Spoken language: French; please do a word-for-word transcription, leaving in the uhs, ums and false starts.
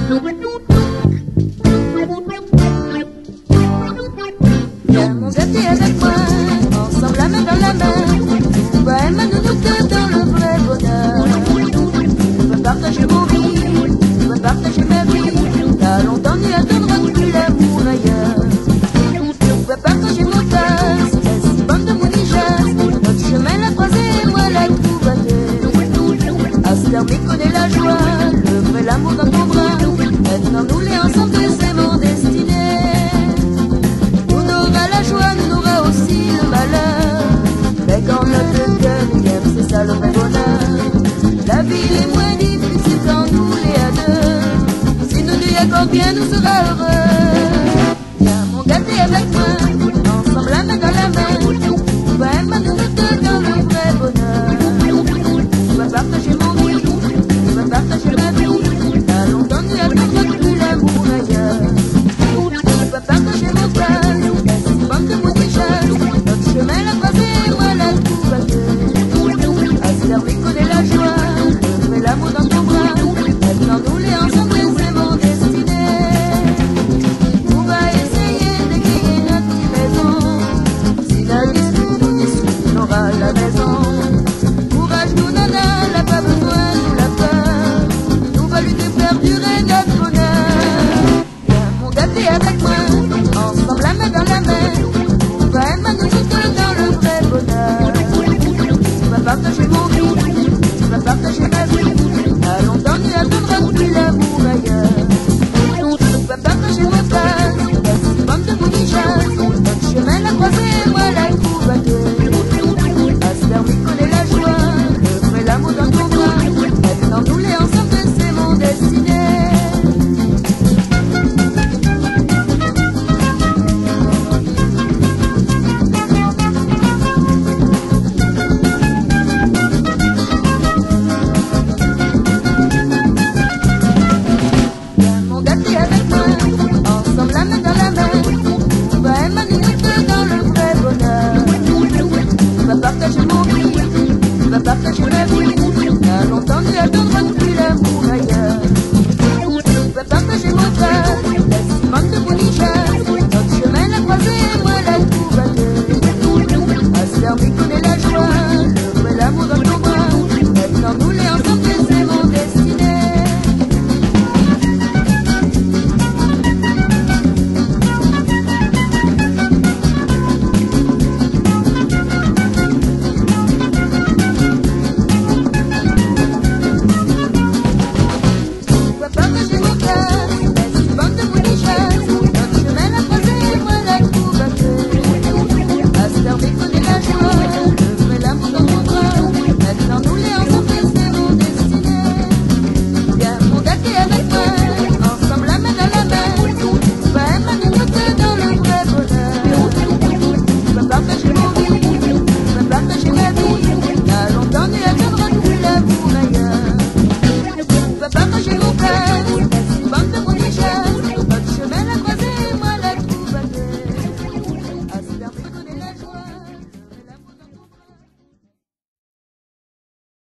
Viens mon gâté avec moi, ensemble la main dans la main, toi et ma nounou que dans le vrai bonheur. Je veux partager mon vie, je veux partager ma vie, t'as longtemps n'y attendras plus l'amour ailleurs. Je veux partager mon tas, laisse bande de mounichas, notre chemin l'a croisé et moi l'a trouvaillé. Aspermi connaît la joie, le vrai l'amour dans ton bras, maintenant nous les ensemble c'est mon destinée. La joie nous aura aussi le malheur, mais quand notre cœur y aime, c'est ça le vrai bonheur. La vie est moins difficile quand nous les à deux, si nous nous y accordons bien, nous serons heureux. Viens mon gâté avec moi, ensemble la main dans la main, on va aimer nous deux dans le vrai bonheur. On va partager mon vie, on va partager ma vie, t'as longtemps nous attendons plus l'amour ailleurs. On va partager mon cœur, notre chemin l'a croisé, moi la trouvaillé. Aspermi connaît la joie, le vrai l'amour dans ton bras, maintenant nous les ensemble c'est mon destinée. On va essayer d'écrire notre petite maison, si la discute nous discute, on aura la maison. Courage nous nana, n'a pas besoin nous la peur, nous va lutter faire durer notre bonheur. Viens mon gâté avec moi, ensemble la main dans la main, partager mon vie, tu vas partager ma vie, à longtemps n'y attendras plus l'amour ailleurs. Tu vas partager mon tas, la bande de mounichas, notre chemin l'a croisé, moi la trouvaillé. Aspermi connaît la joie, le vrai l'amour dans ton bras, maintenant nous les ensemble c'est mon destinée.